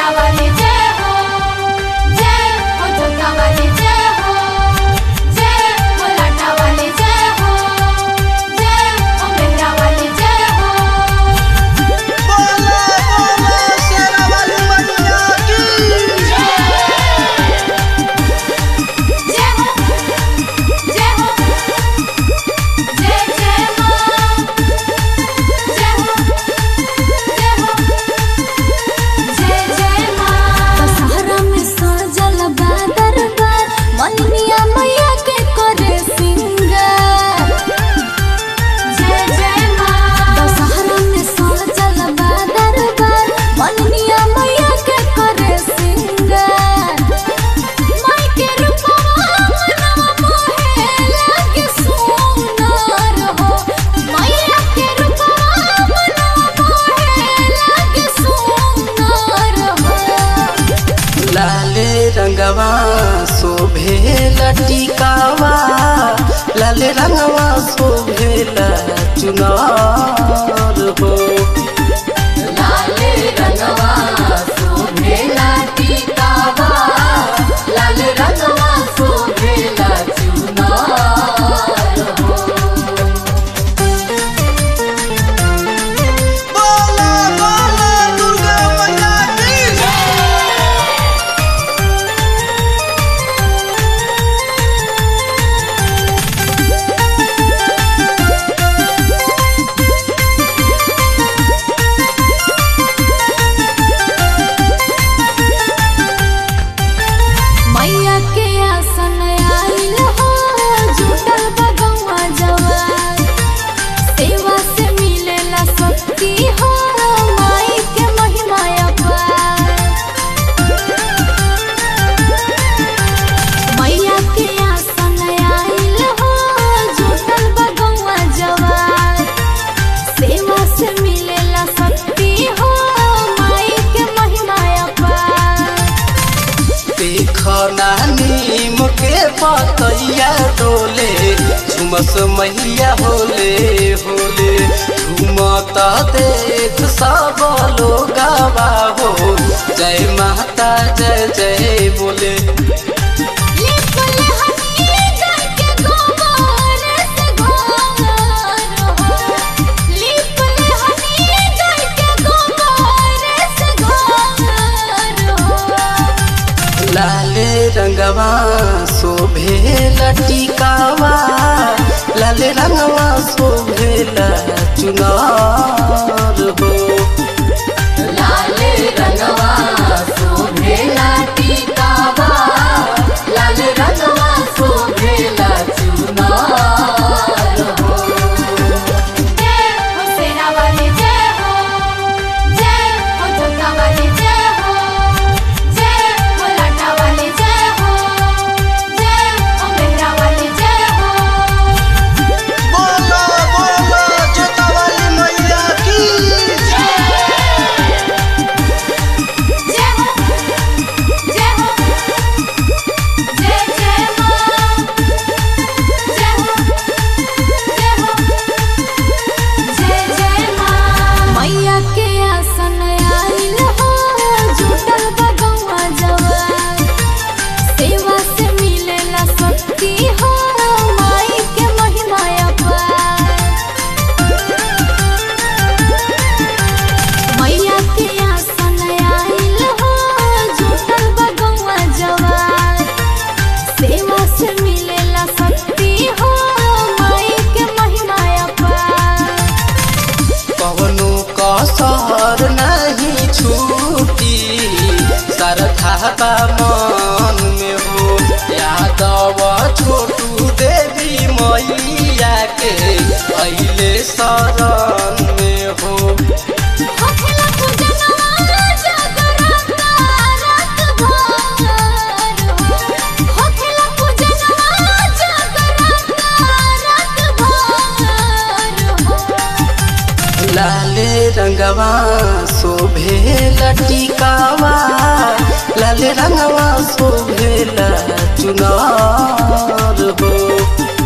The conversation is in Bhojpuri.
रंगवा शोभेला टिकावा, लाल रंगवा शोभेला चुनार हो। लाल रंगवा शोभेला टिकावा, लाल रंगवा शोभेला चुनार हो। बोला बोला दुर्गा मैया की मैया के आसन आइल हो, जुटल बगवा जवान, सेवा से मिलेला शक्ति हो, माई के महिमा अपार। मैया के आसन आइल हो, जुटल बगवा जवान, सेवा से मिलेला शक्ति हो, माई के महिमा अपार। देखो नीम के पतैया डोले, झुमस मैया होले होले, झुमता देख सब लोगवा हो, जय माता जय जय बोले। लिपले हनी गाय के गोबर से घर हो, लिपले हनी गाय के गोबर से घर हो। लाल रंगवा शोभेला टिकावा, लाल रंगवा शोभेला चुनार हो। लाल रंगवा शोभेला टिकावा, लाल रंगवा शोभेला चुनार हो। जय हो सेना वाली जय हो, जय हो जोता वाली जय हो, जय हो लाटा वाली जय हो, जय हो मेहरा वाली जय हो। बोला बोला जोता वाली मैया की जय हो, जय हो, जय जय माँ, जय हो, जय माँ। मैया के आसन आइल हो, जुटल बगवा जवान, सेवा से मिलेला शक्ति हो, माई के महिमा अपार। मैया के आसन आइल हो, जुटल बगवा जवान, सेवा से मिलेला शक्ति हो, माई के महिमा अपार। कवनो कसर नहीं छूटी, सरधा मन में हो, यादव छोटू देवी मैया के अइले शरण में हो। होखेला पूजनवा जागरता रात भर हो, होखेला पूजनवा जागरता रात भर हो। लाल रंगवा शोभेला टिकावा, लाल रंगवा शोभेला चुनार हो।